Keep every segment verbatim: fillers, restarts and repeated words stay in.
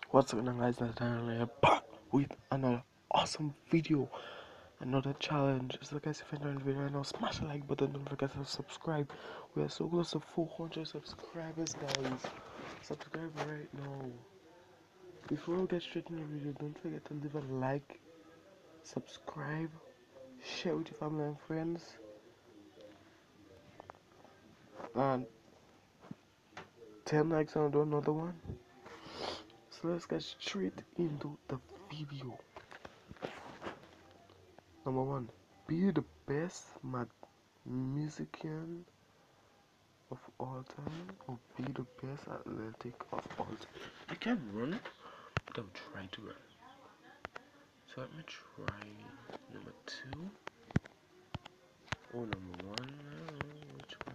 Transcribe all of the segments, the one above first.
What's going on, guys? Nathan here back with another awesome video, another challenge. So guys, if you enjoyed the video right now, smash the like button, don't forget to subscribe. We are so close to four hundred subscribers, guys. Subscribe right now. Before we get straight into the video, don't forget to leave a like, subscribe, share with your family and friends, and ten likes and I'll do another one. So let's get straight into the video. Number one, be the best mad musician of all time, or be the best athletic of all time. I can run, but I'll try to run. So let me try number two. Or number one. I don't know which one.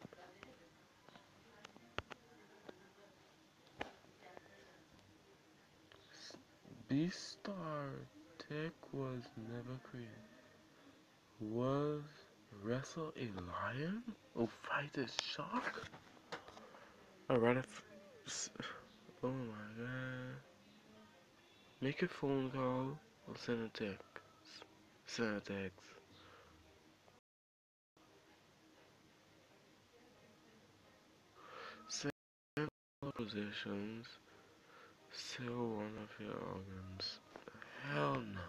Beastar Tech was never created. Was wrestle a lion or fight a shark? I'd rather. Oh my god. Make a phone call or send a text. Send a text. Send positions. Sell one of your organs. Hell no.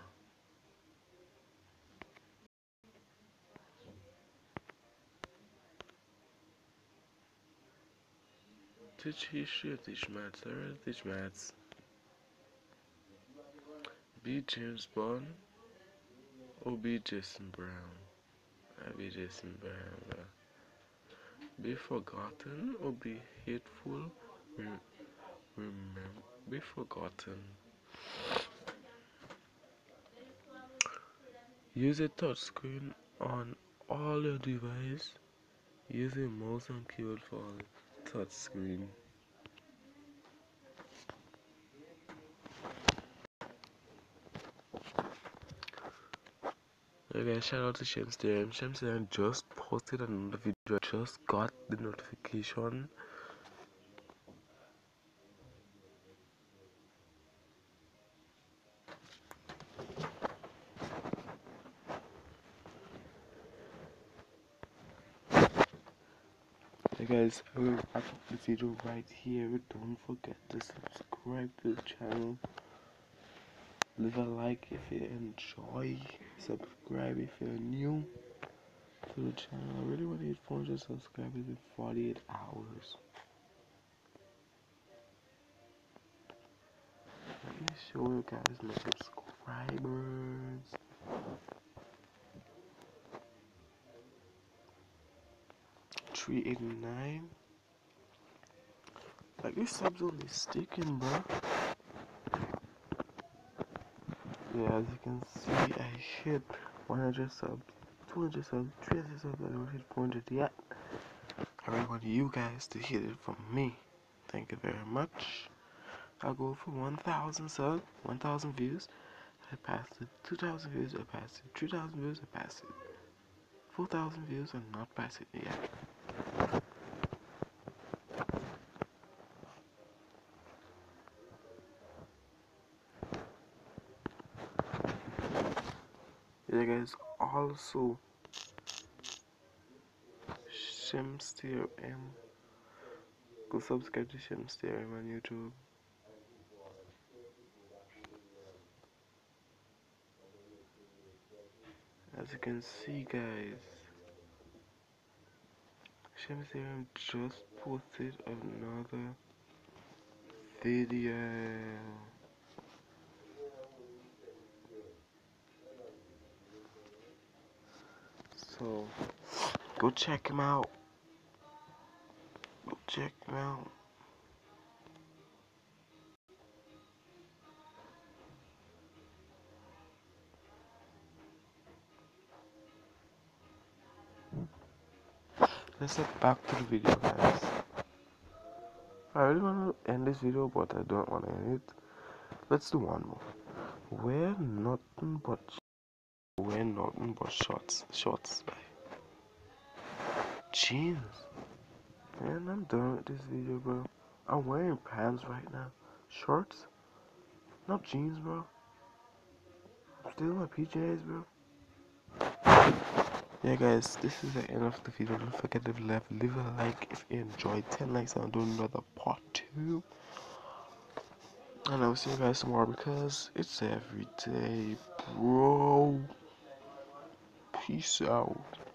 Teach history or teach maths? I rather teach maths. Be James Bond or be Jason Brown? I be Jason Brown. Bro. Be forgotten or be hateful? Rem remember, be forgotten. Use a touchscreen on all your devices. Use a mouse and keyboard for touchscreen. Okay, guys, shout out to Shemster. Shemster just posted another video. I just got the notification. Hey guys, I will wrap up the video right here. Don't forget to subscribe to the channel. Leave a like if you enjoy. Subscribe if you're new to the channel. I really want to hit four hundred subscribers in forty-eight hours. Let me show you guys my subscribers. three eighty-nine. Like, this subs only sticking, bro. Yeah, as you can see, I hit one hundred subs, two hundred subs, three hundred subs. I don't hit four hundred yet. I really want you guys to hit it from me. Thank you very much. I'll go for one thousand subs, one thousand views. I passed it. two thousand views, I passed it. three thousand views, I passed it. four thousand views, I'm not passed it yet. Yeah, guys, also Shemster M. Go subscribe to Shemster M on YouTube. As you can see, guys, Shemster M just posted another video. So, go check him out. Go check him out. Let's get back to the video, guys. I really want to end this video, but I don't want to end it. Let's do one more. Wear nothing but wear nothing but shorts. Shorts, jeans. Man, I'm done with this video, bro. I'm wearing pants right now. Shorts? No jeans, bro. Still my P Js, bro. Yeah, guys, this is the end of the video. Don't forget to leave, leave a like if you enjoyed. ten likes, and I'll do another part two. And I'll see you guys tomorrow because it's every day, bro. Peace out.